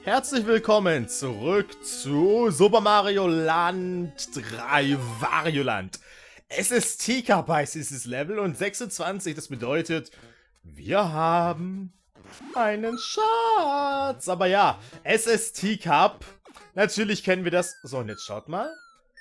Herzlich willkommen zurück zu Super Mario Land 3 Wario Land. Es ist Teacup heißt dieses Level und 26, das bedeutet, wir haben einen Schatz. Aber ja, es ist Teacup. Natürlich kennen wir das. So, und jetzt schaut mal.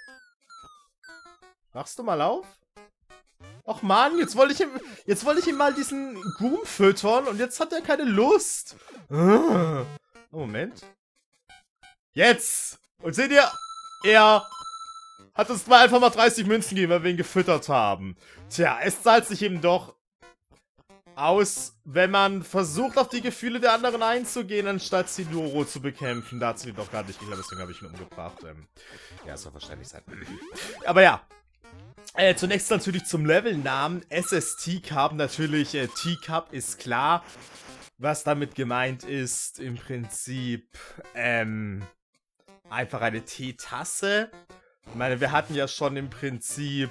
Machst du mal auf? Och man, jetzt wollte ich ihm mal diesen Goom füttern und jetzt hat er keine Lust. Oh, Moment. Jetzt! Und seht ihr, er hat uns mal einfach mal 30 Münzen gegeben, weil wir ihn gefüttert haben. Tja, es zahlt sich eben doch aus, wenn man versucht, auf die Gefühle der anderen einzugehen, anstatt sie nur roh zu bekämpfen. Da hat sie doch gar nicht geklappt, deswegen habe ich ihn umgebracht. Ja, es soll wahrscheinlich sein. Aber ja. Zunächst natürlich zum Levelnamen. SS Teacup. Natürlich, Teacup ist klar. Was damit gemeint ist, im Prinzip, einfach eine Teetasse. Ich meine, wir hatten ja schon im Prinzip,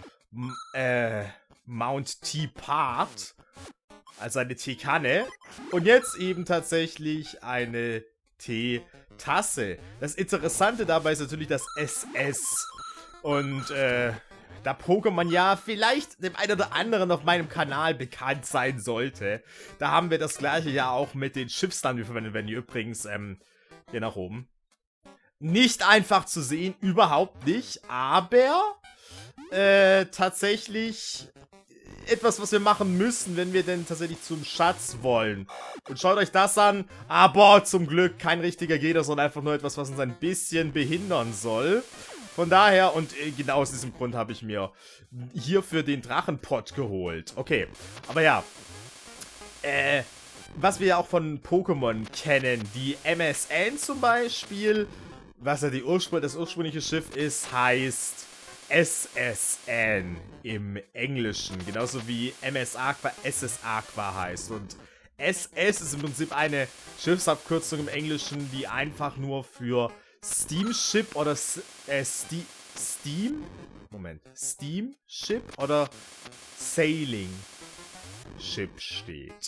Mount Teapot. Also eine Teekanne. Und jetzt eben tatsächlich eine Teetasse. Das Interessante dabei ist natürlich das SS. Und, da Pokémon ja vielleicht dem einen oder anderen auf meinem Kanal bekannt sein sollte, da haben wir das gleiche ja auch mit den Schiffsnamen, die verwendet werden. Die übrigens, hier nach oben. Nicht einfach zu sehen, überhaupt nicht, aber tatsächlich etwas, was wir machen müssen, wenn wir denn tatsächlich zum Schatz wollen. Und schaut euch das an. Aber zum Glück kein richtiger Gegner, sondern einfach nur etwas, was uns ein bisschen behindern soll. Von daher, und genau aus diesem Grund habe ich mir hierfür den Drachenpott geholt. Okay, aber ja. Was wir ja auch von Pokémon kennen, die MSN zum Beispiel, was ja das ursprüngliche Schiff ist, heißt SSN im Englischen. Genauso wie MS Aqua SS Aqua heißt. Und SS ist im Prinzip eine Schiffsabkürzung im Englischen, die einfach nur für Steamship oder Steamship oder Sailing Ship steht.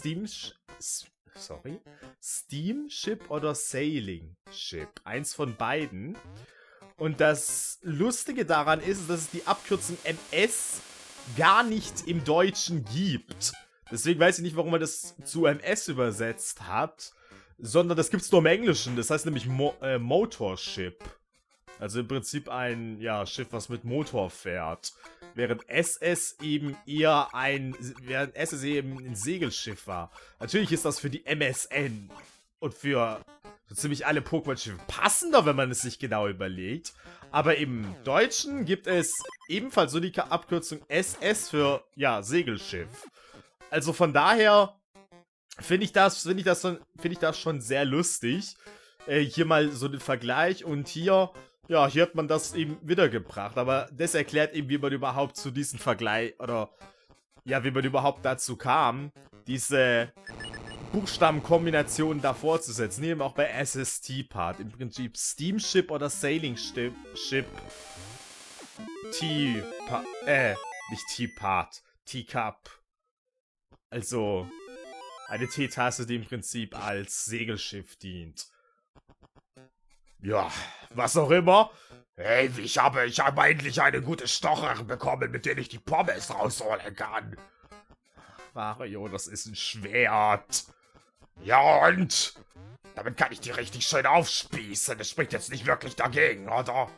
Steamship oder Sailing Ship. Eins von beiden. Und das Lustige daran ist, dass es die Abkürzung MS gar nicht im Deutschen gibt. Deswegen weiß ich nicht, warum man das zu MS übersetzt hat. Sondern das gibt's nur im Englischen. Das heißt nämlich Motorship. Also im Prinzip ein, ja, Schiff, was mit Motor fährt. Während SS eben eher ein Segelschiff war. Natürlich ist das für die MSN und für so ziemlich alle Pokémon-Schiffe passender, wenn man es sich genau überlegt. Aber im Deutschen gibt es ebenfalls so die Abkürzung SS für, ja, Segelschiff. Also von daher finde ich das schon sehr lustig. Hier mal so den Vergleich und hier, ja, hier hat man das eben wiedergebracht. Aber das erklärt eben, wie man überhaupt zu diesem Vergleich, oder, ja, wie man überhaupt dazu kam, diese Buchstabenkombinationen davor zu setzen. Eben auch bei SS Teapot. Im Prinzip Steamship oder Sailing Ship. Nicht Teapot. Teacup. Also eine Teetasse, die im Prinzip als Segelschiff dient. Ja, was auch immer. Hey, ich habe endlich eine gute Stocher bekommen, mit der ich die Pommes rausholen kann. Mario, das ist ein Schwert. Ja und? Damit kann ich die richtig schön aufspießen. Das spricht jetzt nicht wirklich dagegen, oder?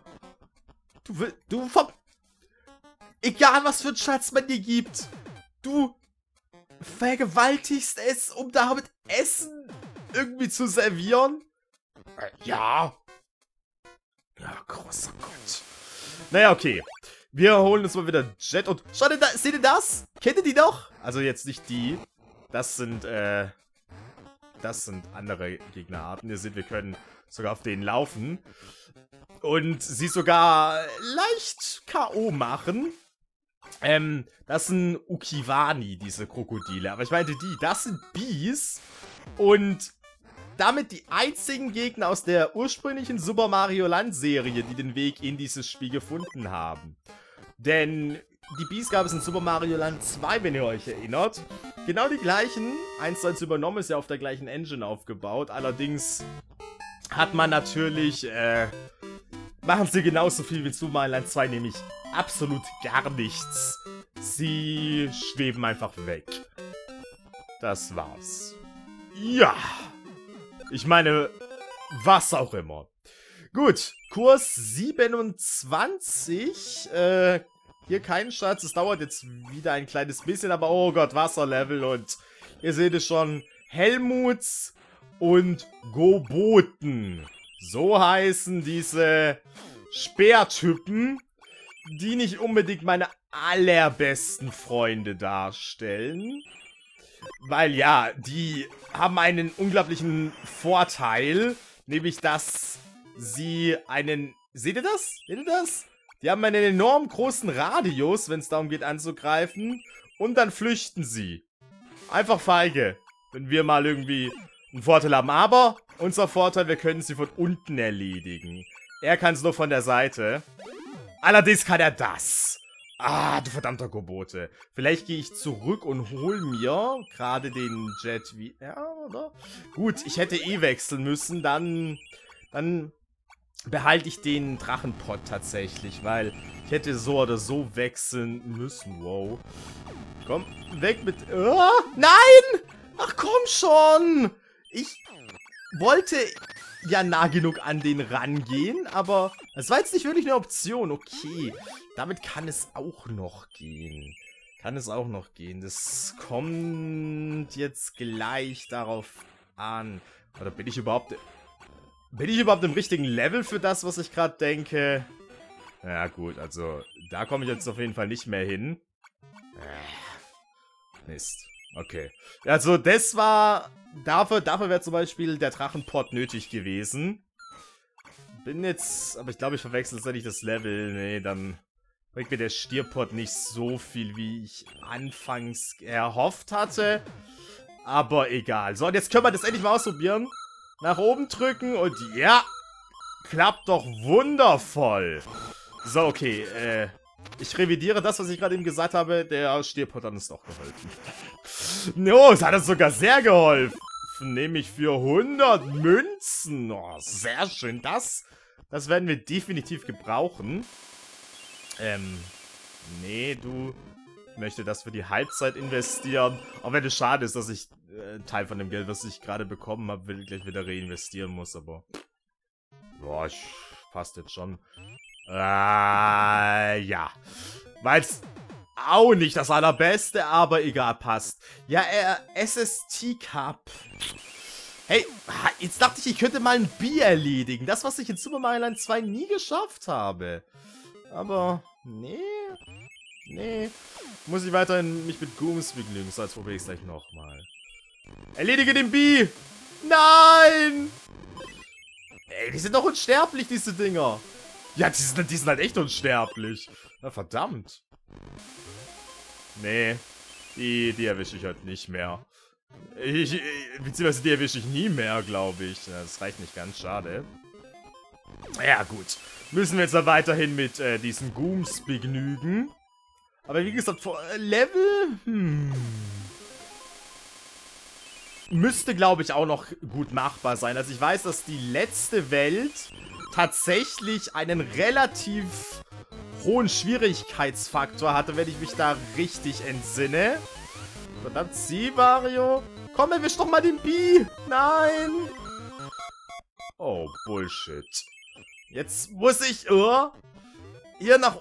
Egal, was für ein Schatz man dir gibt. Du vergewaltigst es, um damit Essen irgendwie zu servieren? Ja. Ja, großer Gott. Naja, okay. Wir holen uns mal wieder Jet und... Schaut ihr da, seht ihr das? Kennt ihr die noch? Also jetzt nicht die. Das sind andere Gegnerarten. Ihr seht, wir können sogar auf denen laufen. Und sie sogar leicht K.O. machen. Das sind Ukiwani, diese Krokodile. Aber ich meinte das sind Bees. Und damit die einzigen Gegner aus der ursprünglichen Super Mario Land Serie, die den Weg in dieses Spiel gefunden haben. Denn die Bees gab es in Super Mario Land 2, wenn ihr euch erinnert. Genau die gleichen. 1:1 übernommen, ist ja auf der gleichen Engine aufgebaut. Allerdings hat man natürlich, machen sie genauso viel wie in Super Mario Land 2, nämlich absolut gar nichts. Sie schweben einfach weg. Das war's. Ja. Ich meine, was auch immer. Gut, Kurs 27. Hier kein Schatz. Es dauert jetzt wieder ein kleines bisschen, aber oh Gott, Wasserlevel. Und ihr seht es schon, Helmuts und Goboten. So heißen diese Speertypen, die nicht unbedingt meine allerbesten Freunde darstellen. Weil ja, die haben einen unglaublichen Vorteil, nämlich dass sie einen... Seht ihr das? Seht ihr das? Die haben einen enorm großen Radius, wenn es darum geht anzugreifen. Und dann flüchten sie. Einfach feige, wenn wir mal irgendwie einen Vorteil haben. Aber unser Vorteil, wir können sie von unten erledigen. Er kann es nur von der Seite. Allerdings kann er das. Ah, du verdammter Gobote. Vielleicht gehe ich zurück und hol mir gerade den Jet wie... Ja, oder? Gut, ich hätte eh wechseln müssen. Dann behalte ich den Drachenpott tatsächlich, weil ich hätte so oder so wechseln müssen. Wow. Komm, weg mit... Oh, nein! Ach komm schon! Ich wollte ja nah genug an den rangehen, aber das war jetzt nicht wirklich eine Option. Okay, damit kann es auch noch gehen. Das kommt jetzt gleich darauf an. Oder bin ich überhaupt im richtigen Level für das, was ich gerade denke? Ja gut, also da komme ich jetzt auf jeden Fall nicht mehr hin. Mist. Okay. Also das war... Dafür wäre zum Beispiel der Drachenpott nötig gewesen. Bin jetzt... Aber ich glaube, ich verwechsel tatsächlich das Level. Nee, dann bringt mir der Stierpott nicht so viel, wie ich anfangs erhofft hatte. Aber egal. So, und jetzt können wir das endlich mal ausprobieren. Nach oben drücken und ja, klappt doch wundervoll. So, okay, ich revidiere das, was ich gerade eben gesagt habe. Der Stierpott hat uns doch geholfen. No, es hat uns sogar sehr geholfen. Nämlich für 100 Münzen. Oh, sehr schön. Das werden wir definitiv gebrauchen. Nee, ich möchte das für die Halbzeit investieren. Auch wenn es schade ist, dass ich Teil von dem Geld, was ich gerade bekommen habe, gleich wieder reinvestieren muss, aber... Boah, passt jetzt schon. Ja. War jetzt auch nicht das allerbeste, aber egal, passt. Ja, SST Cup. Hey, jetzt dachte ich könnte mal ein Bee erledigen. Das, was ich in Super Mario Land 2 nie geschafft habe. Aber, nee. Muss ich weiterhin mich mit Gooms begnügen, so als probiere ich es gleich nochmal. Erledige den Bee! Nein! Ey, die sind doch unsterblich, diese Dinger. Ja, die sind halt echt unsterblich. Na, verdammt. Nee, die erwische ich halt nicht mehr. Beziehungsweise die erwische ich nie mehr, glaube ich. Ja, das reicht nicht ganz, schade. Ja, gut. Müssen wir jetzt dann weiterhin mit diesen Gooms begnügen. Aber wie gesagt, Level... müsste, glaube ich, auch noch gut machbar sein. Also ich weiß, dass die letzte Welt tatsächlich einen relativ hohen Schwierigkeitsfaktor hatte, wenn ich mich da richtig entsinne. Verdammt, sie, Mario. Komm, erwisch doch mal den Bee. Nein. Oh, Bullshit. Jetzt muss ich... hier nach...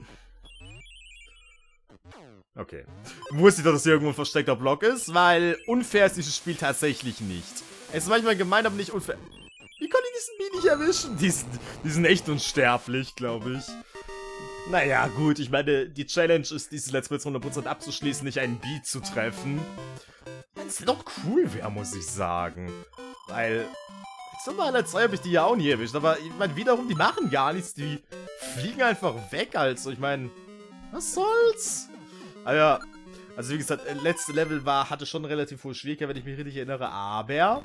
Okay. Wusste ich doch, dass hier irgendwo ein versteckter Block ist, weil unfair ist dieses Spiel tatsächlich nicht. Es ist manchmal gemein, aber nicht unfair. Wie konnte ich diesen Bee nicht erwischen? Die sind echt unsterblich, glaube ich. Naja, gut, ich meine, die Challenge ist, dieses Let's Play zu 100% abzuschließen, nicht einen Bee zu treffen. Was doch cool wäre, muss ich sagen. Weil, zum Mal 2 habe ich die ja auch nie erwischt, aber ich meine, wiederum, die machen gar nichts, die fliegen einfach weg, also, ich meine, was soll's? Also wie gesagt, letzte Level hatte schon relativ hohe Schwierigkeit, wenn ich mich richtig erinnere, aber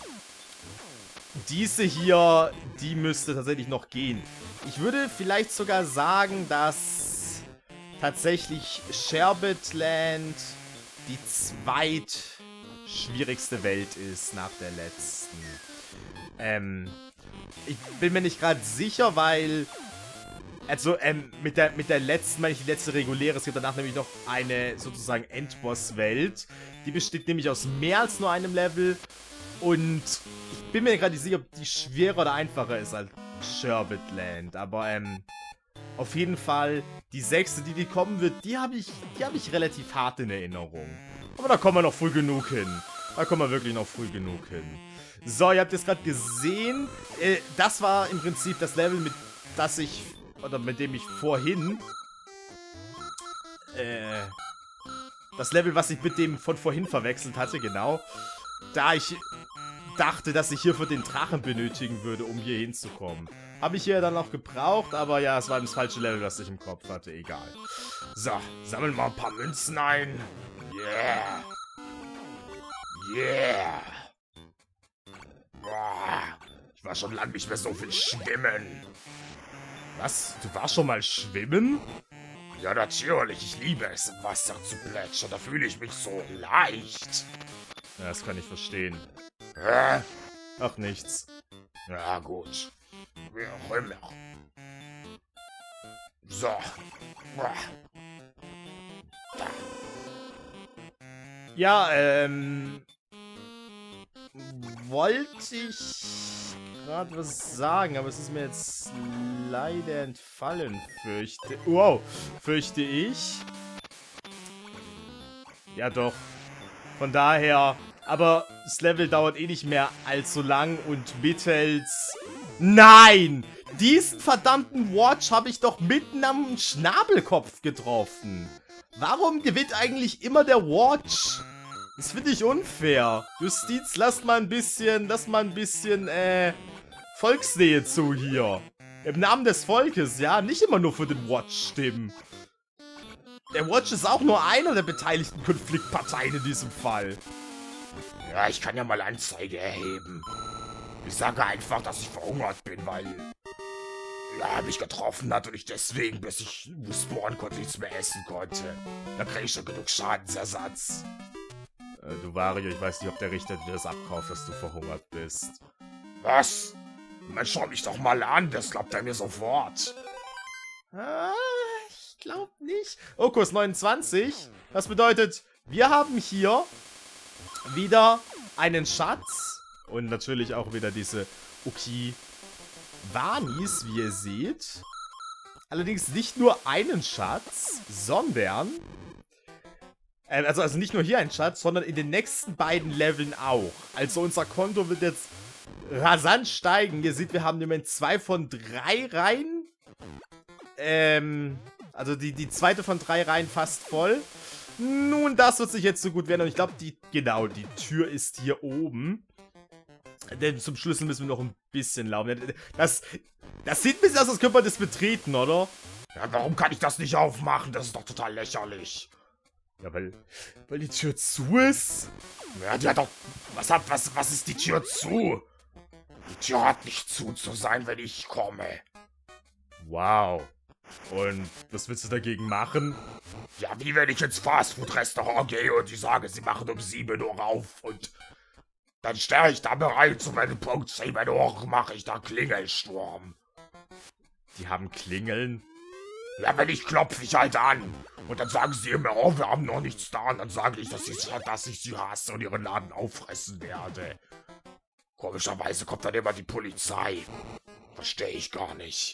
diese hier, die müsste tatsächlich noch gehen. Ich würde vielleicht sogar sagen, dass tatsächlich Sherbetland die zweitschwierigste Welt ist nach der letzten. Ich bin mir nicht gerade sicher, weil... Also, mit der letzten, meine ich, die letzte reguläre. Es gibt danach nämlich noch eine, sozusagen, Endboss-Welt. Die besteht nämlich aus mehr als nur einem Level. Und ich bin mir gerade nicht sicher, ob die schwerer oder einfacher ist als Sherbetland. Aber, auf jeden Fall, die 6., die kommen wird, die habe ich relativ hart in Erinnerung. Aber da kommen wir noch früh genug hin. Da kommen wir wirklich noch früh genug hin. So, ihr habt jetzt gerade gesehen, das war im Prinzip das Level, mit dem ich vorhin, das Level, was ich mit dem von vorhin verwechselt hatte, genau. Da ich dachte, dass ich hierfür den Drachen benötigen würde, um hier hinzukommen. Habe ich hier dann noch gebraucht, aber ja, es war das falsche Level, was ich im Kopf hatte, egal. So, sammeln wir ein paar Münzen ein. Yeah. Yeah. Boah, ich war schon lange nicht mehr so viel schwimmen. Was? Du warst schon mal schwimmen? Ja, natürlich. Ich liebe es, im Wasser zu plätschern. Da fühle ich mich so leicht. Ja, das kann ich verstehen. Hä? Ach, nichts. Ja, gut. Wie auch immer. So. Da. Ja, wollte ich gerade was sagen, aber es ist mir jetzt leider entfallen, fürchte ich. Ja doch. Von daher, aber das Level dauert eh nicht mehr allzu lang und mittels... Nein! Diesen verdammten Watch habe ich doch mitten am Schnabelkopf getroffen. Warum gewinnt eigentlich immer der Watch? Das finde ich unfair. Justiz, lasst mal ein bisschen, Volksnähe zu hier. Im Namen des Volkes, ja? Nicht immer nur für den Watch stimmen. Der Watch ist auch nur einer der beteiligten Konfliktparteien in diesem Fall. Ja, ich kann ja mal Anzeige erheben. Ich sage einfach, dass ich verhungert bin, weil... Ja, mich getroffen hat und ich deswegen, bis ich spawnen konnte, nichts mehr essen konnte. Da kriege ich schon genug Schadensersatz. Du Wario, ich weiß nicht, ob der Richter dir das abkauft, dass du verhungert bist. Was? Man schau mich doch mal an, das glaubt er mir sofort. Ich glaub nicht. Oh, Kurs 29. Das bedeutet, wir haben hier wieder einen Schatz. Und natürlich auch wieder diese Ukiwanis, wie ihr seht. Allerdings nicht nur einen Schatz, sondern... Also nicht nur hier ein Schatz, sondern in den nächsten beiden Leveln auch. Also unser Konto wird jetzt rasant steigen. Ihr seht, wir haben im Moment 2 von 3 Reihen. Also die zweite von 3 Reihen fast voll. Nun, das wird sich jetzt so gut werden. Und ich glaube, die Tür ist hier oben. Denn zum Schlüssel müssen wir noch ein bisschen laufen. Das sieht ein bisschen aus, als könnte man das betreten, oder? Ja, warum kann ich das nicht aufmachen? Das ist doch total lächerlich. Ja, weil die Tür zu ist? Ja, die hat doch... Was ist die Tür zu? Die Tür hat nicht zu sein, wenn ich komme. Wow. Und was willst du dagegen machen? Ja, wie wenn ich ins Fastfood-Restaurant gehe und die sage, sie machen um 7 Uhr auf und... Dann stehe ich da bereit zu meinem Punkt 7 Uhr, mache ich da Klingelsturm. Die haben Klingeln? Ja, wenn ich klopfe ich halt an. Und dann sagen sie immer, oh, wir haben noch nichts da. Und dann sage ich, dass ich sie hasse und ihren Laden auffressen werde. Komischerweise kommt dann immer die Polizei. Verstehe ich gar nicht.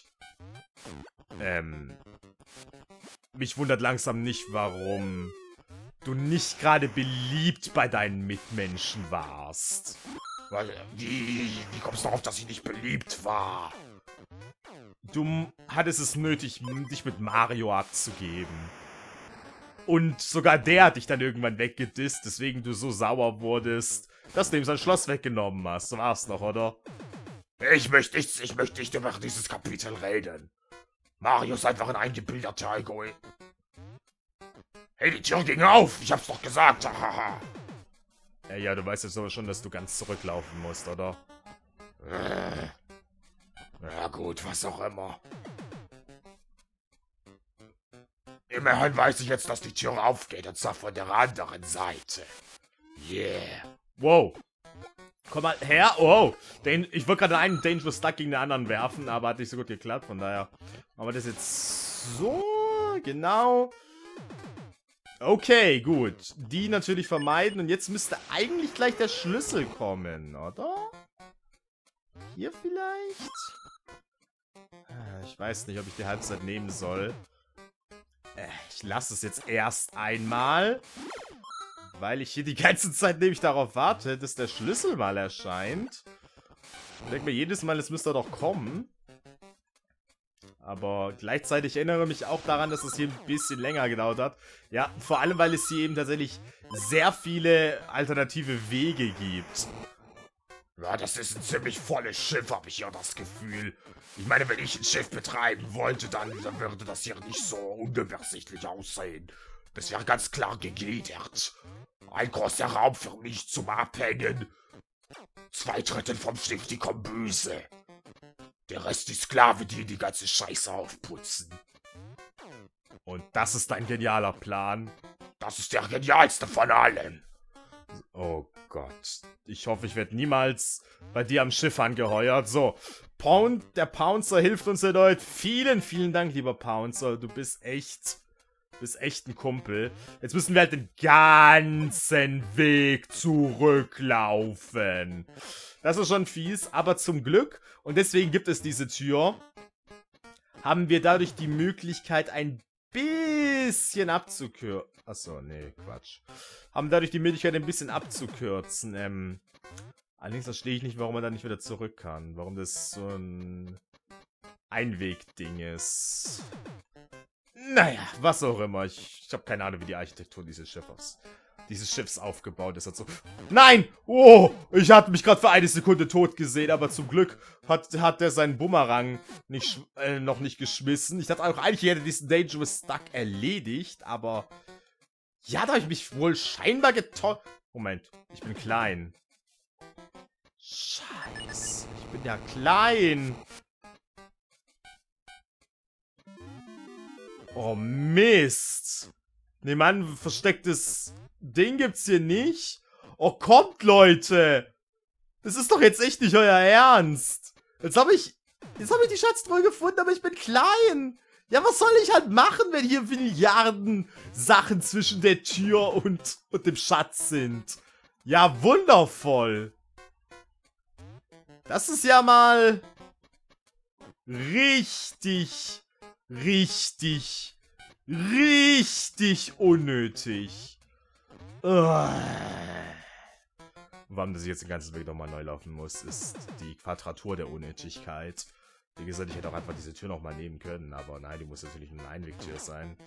Mich wundert langsam nicht, warum du nicht gerade beliebt bei deinen Mitmenschen warst. Wie kommst du darauf, dass ich nicht beliebt war? Du hattest es nötig, dich mit Mario abzugeben. Und sogar der hat dich dann irgendwann weggedisst, deswegen du so sauer wurdest, dass du ihm sein Schloss weggenommen hast. So war's noch, oder? Ich möchte nicht über dieses Kapitel reden. Mario ist einfach ein eingebildeter Egoist. Hey, die Tür ging auf! Ich hab's doch gesagt! Hahaha. Ja, du weißt jetzt aber schon, dass du ganz zurücklaufen musst, oder? Ja gut, was auch immer. Immerhin weiß ich jetzt, dass die Tür aufgeht, und zwar von der anderen Seite. Yeah. Wow. Komm mal her. Oh. Ich wollte gerade einen Dangerous Duck gegen den anderen werfen, aber hat nicht so gut geklappt. Von daher machen wir das jetzt so. Genau. Okay, gut. Die natürlich vermeiden. Und jetzt müsste eigentlich gleich der Schlüssel kommen, oder? Hier vielleicht? Ich weiß nicht, ob ich die Halbzeit nehmen soll. Ich lasse es jetzt erst einmal. Weil ich hier die ganze Zeit nämlich darauf warte, dass der Schlüssel mal erscheint. Ich denke mir jedes Mal, es müsste doch kommen. Aber gleichzeitig erinnere mich auch daran, dass es hier ein bisschen länger gedauert hat. Ja, vor allem, weil es hier eben tatsächlich sehr viele alternative Wege gibt. Ja, das ist ein ziemlich volles Schiff, habe ich ja das Gefühl. Ich meine, wenn ich ein Schiff betreiben wollte, dann würde das hier nicht so unübersichtlich aussehen. Das wäre ganz klar gegliedert. Ein großer Raum für mich zum Abhängen. 2 Drittel vom Schiff die Kombüse. Der Rest die Sklave, die die ganze Scheiße aufputzen. Und das ist ein genialer Plan. Das ist der genialste von allen. Oh Gott. Ich hoffe, ich werde niemals bei dir am Schiff angeheuert. So, der Pouncer hilft uns erneut. Vielen, vielen Dank, lieber Pouncer. Du bist echt ein Kumpel. Jetzt müssen wir halt den ganzen Weg zurücklaufen. Das ist schon fies, aber zum Glück, und deswegen gibt es diese Tür, haben wir dadurch die Möglichkeit, ein bisschen abzukürzen. Achso, nee, Quatsch. Haben dadurch die Möglichkeit, ein bisschen abzukürzen. Allerdings verstehe ich nicht, warum man da nicht wieder zurück kann. Warum das so ein Einwegding ist. Naja, was auch immer. Ich habe keine Ahnung, wie die Architektur dieses Schiffs aufgebaut ist. Also, nein! Oh! Ich hatte mich gerade für eine Sekunde tot gesehen, aber zum Glück hat der seinen Bumerang noch nicht geschmissen. Ich dachte auch eigentlich, er hätte diesen Dangerous Duck erledigt, aber ja, da habe ich mich wohl scheinbar getäuscht. Moment, ich bin klein. Scheiße, ich bin ja klein. Oh, Mist. Nee, Mann, verstecktes Ding gibt's hier nicht. Oh, kommt, Leute. Das ist doch jetzt echt nicht euer Ernst. Jetzt hab ich die Schatztruhe gefunden, aber ich bin klein. Ja, was soll ich halt machen, wenn hier Milliarden Sachen zwischen der Tür und dem Schatz sind? Ja, wundervoll. Das ist ja mal richtig unnötig. Warum das jetzt den ganzen Weg nochmal neu laufen muss, ist die Quadratur der Unnötigkeit. Wie gesagt, ich hätte auch einfach diese Tür nochmal nehmen können, aber nein, die muss natürlich eine Einwegtür sein.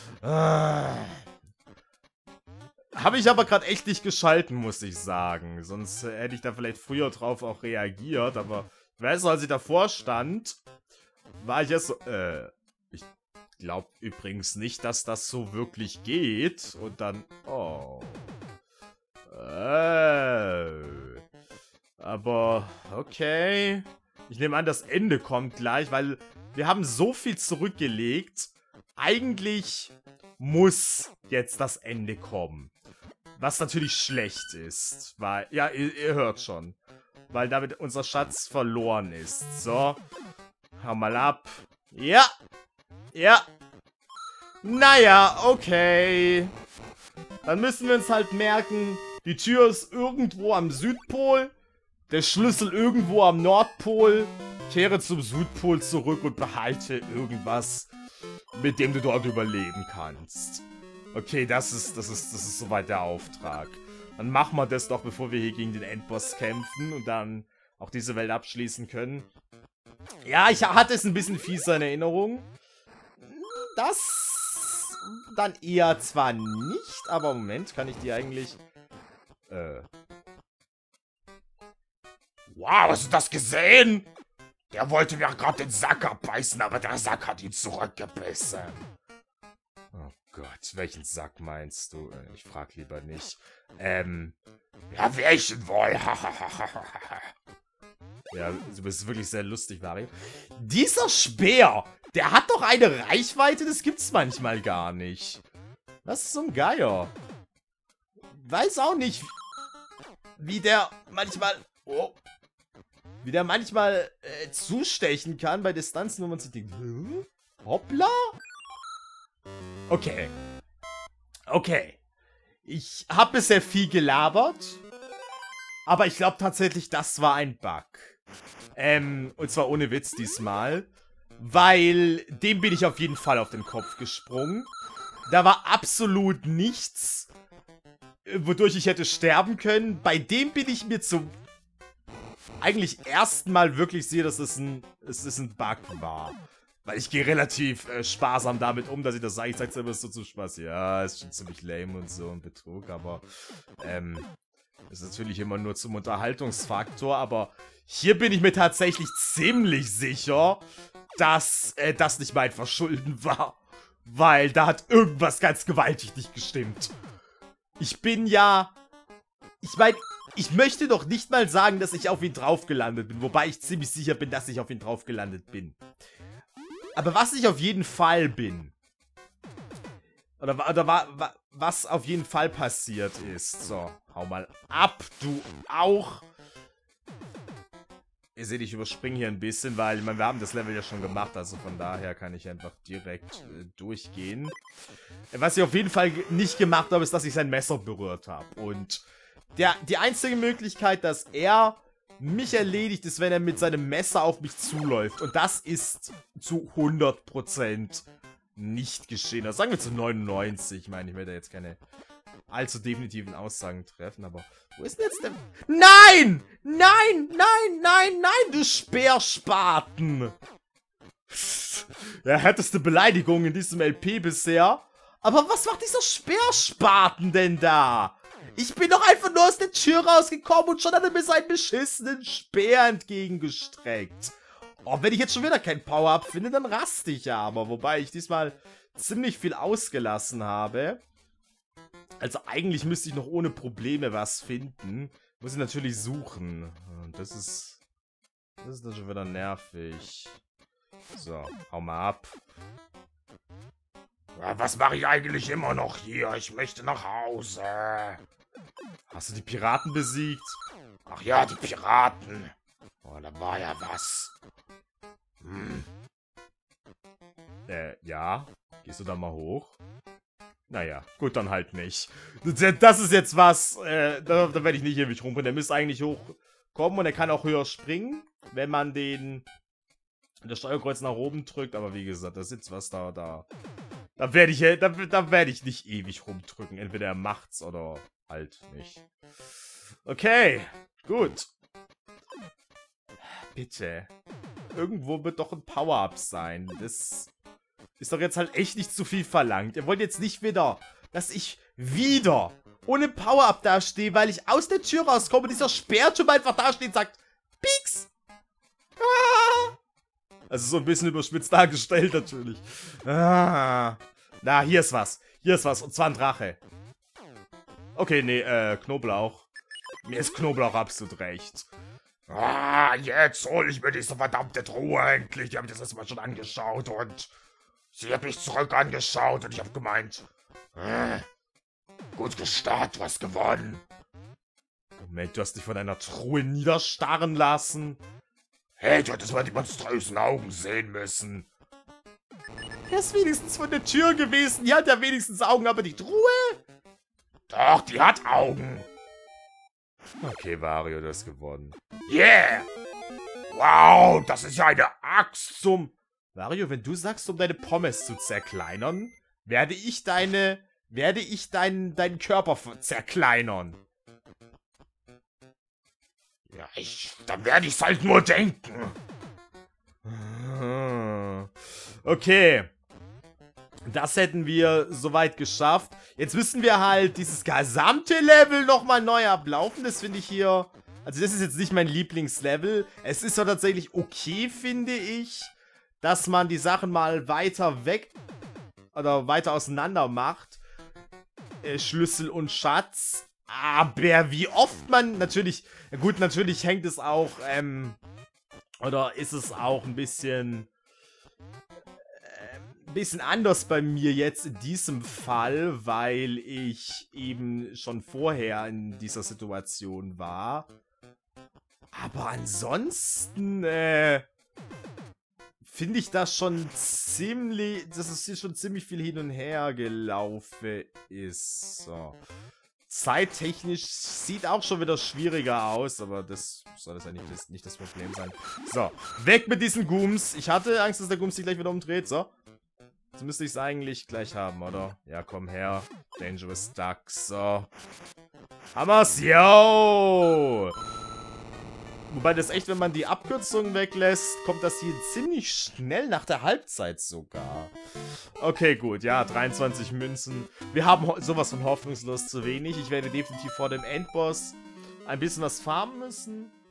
Habe ich aber gerade echt nicht geschalten, muss ich sagen. Sonst hätte ich da vielleicht früher drauf auch reagiert, aber ich weiß noch, als ich davor stand, war ich erst so, ich glaube übrigens nicht, dass das so wirklich geht. Und dann, oh. Aber, okay. Ich nehme an, das Ende kommt gleich, weil wir haben so viel zurückgelegt. Eigentlich muss jetzt das Ende kommen. Was natürlich schlecht ist, weil, ja, ihr hört schon. Weil damit unser Schatz verloren ist. So, hau mal ab. Ja. Ja. Naja, okay. Dann müssen wir uns halt merken, die Tür ist irgendwo am Südpol, der Schlüssel irgendwo am Nordpol. Kehre zum Südpol zurück und behalte irgendwas, mit dem du dort überleben kannst. Okay, das ist soweit der Auftrag. Dann machen wir das doch, bevor wir hier gegen den Endboss kämpfen und dann auch diese Welt abschließen können. Ja, ich hatte es ein bisschen fieser in Erinnerung. Das dann eher zwar nicht, aber Moment, kann ich die eigentlich... Wow, hast du das gesehen? Der wollte mir gerade den Sack abbeißen, aber der Sack hat ihn zurückgebissen. Oh Gott, welchen Sack meinst du? Ich frag lieber nicht. Ja, welchen wohl? Ja, du bist wirklich sehr lustig, Mario. Dieser Speer, der hat doch eine Reichweite, das gibt's manchmal gar nicht. Das ist so ein Geier. Weiß auch nicht, wie der manchmal... Oh, wie der manchmal zustechen kann bei Distanzen, wo man sich denkt, hoppla? Okay. Okay. Ich habe bisher viel gelabert, aber ich glaube tatsächlich, das war ein Bug. Und zwar ohne Witz diesmal, weil dem bin ich auf jeden Fall auf den Kopf gesprungen. Da war absolut nichts, wodurch ich hätte sterben können. Bei dem bin ich mir zum eigentlich erstmal wirklich sicher, dass es ein Bug war. Weil ich gehe relativ sparsam damit um, dass ich das sage. Ich sag's immer so zum Spaß. Ja, ist schon ziemlich lame und so ein Betrug, aber ist natürlich immer nur zum Unterhaltungsfaktor. Aber hier bin ich mir tatsächlich ziemlich sicher, dass das nicht mein Verschulden war. Weil da hat irgendwas ganz gewaltig nicht gestimmt. Ich bin ja... Ich meine, ich möchte doch nicht mal sagen, dass ich auf ihn drauf gelandet bin. Wobei ich ziemlich sicher bin, dass ich auf ihn drauf gelandet bin. Aber was ich auf jeden Fall bin... was auf jeden Fall passiert ist... So, hau mal ab, du auch... Ihr seht, ich überspringe hier ein bisschen, weil, ich meine, wir haben das Level ja schon gemacht, also von daher kann ich einfach direkt durchgehen. Was ich auf jeden Fall nicht gemacht habe, ist, dass ich sein Messer berührt habe. Und die einzige Möglichkeit, dass er mich erledigt, ist, wenn er mit seinem Messer auf mich zuläuft. Und das ist zu 100% nicht geschehen. Also sagen wir zu 99. Ich meine, ich werde jetzt keine allzu definitiven Aussagen treffen, aber wo ist denn jetzt der... Nein! Nein! Nein! Nein! Nein! Du Speerspaten! Ja, härteste Beleidigung in diesem LP bisher. Aber was macht dieser Speerspaten denn da? Ich bin doch einfach nur aus der Tür rausgekommen und schon hat er mir seinen beschissenen Speer entgegengestreckt. Oh, wenn ich jetzt schon wieder kein Power-Up finde, dann raste ich ja aber. Wobei ich diesmal ziemlich viel ausgelassen habe. Also eigentlich müsste ich noch ohne Probleme was finden. Muss ich natürlich suchen. Und das ist dann schon wieder nervig. So, hau mal ab. Ja, was mache ich eigentlich immer noch hier? Ich möchte nach Hause. Hast du die Piraten besiegt? Ach ja, die Piraten. Oh, da war ja was. Ja. Gehst du da mal hoch? Naja, gut, dann halt nicht. Das ist jetzt was, da werde ich nicht ewig rumpeln. Der müsste eigentlich hochkommen und er kann auch höher springen, wenn man das Steuerkreuz nach oben drückt. Aber wie gesagt, da sitzt was da. Da werde ich nicht ewig rumdrücken. Entweder er macht's oder halt nicht. Okay, gut. Bitte. Irgendwo wird doch ein Power-Up sein. Das ist doch jetzt halt echt nicht zu viel verlangt. Ihr wollt jetzt nicht wieder, dass ich wieder ohne Power-Up dastehe, weil ich aus der Tür rauskomme und dieser Speertyp einfach dasteht und sagt, Pieks! Ah! Also so ein bisschen überspitzt dargestellt natürlich. Ah. Na, hier ist was. Hier ist was. Und zwar ein Drache. Okay, nee, Knoblauch. Mir ist Knoblauch absolut recht. Ah, jetzt hol ich mir diese verdammte Truhe endlich. Die habe ich das erstmal schon angeschaut und sie hat mich zurück angeschaut und ich habe gemeint, gut gestartet, du hast gewonnen. Moment, du hast dich von einer Truhe niederstarren lassen. Hey, du hättest mal die monströsen Augen sehen müssen. Er ist wenigstens von der Tür gewesen. Die hat ja wenigstens Augen, aber die Truhe? Doch, die hat Augen. Okay, Wario, du hast gewonnen. Yeah! Wow, das ist ja eine Axt. Wario, wenn du sagst, um deine Pommes zu zerkleinern, werde ich deinen Körper zerkleinern. Ja, dann werde ich's halt nur denken. Okay. Das hätten wir soweit geschafft. Jetzt müssen wir halt dieses gesamte Level nochmal neu ablaufen. Das finde ich hier... Also das ist jetzt nicht mein Lieblingslevel. Es ist doch tatsächlich okay, finde ich, dass man die Sachen mal weiter weg... oder weiter auseinander macht. Schlüssel und Schatz. Aber wie oft man... Natürlich... Ja gut, natürlich hängt es auch Oder ist es auch ein bisschen anders bei mir jetzt in diesem Fall, weil ich eben schon vorher in dieser Situation war. Aber ansonsten, finde ich das schon ziemlich, dass es hier schon ziemlich viel hin und her gelaufen ist. So. Zeittechnisch sieht auch schon wieder schwieriger aus, aber das soll das eigentlich nicht das Problem sein. So, weg mit diesen Gooms. Ich hatte Angst, dass der Gooms sich gleich wieder umdreht. So. Jetzt müsste ich es eigentlich gleich haben, oder? Ja, komm her. Dangerous Duck. So. Hammers, yo! Wobei das echt, wenn man die Abkürzung weglässt, kommt das hier ziemlich schnell nach der Halbzeit sogar. Okay, gut. Ja, 23 Münzen. Wir haben sowas von hoffnungslos zu wenig. Ich werde definitiv vor dem Endboss ein bisschen was farmen müssen.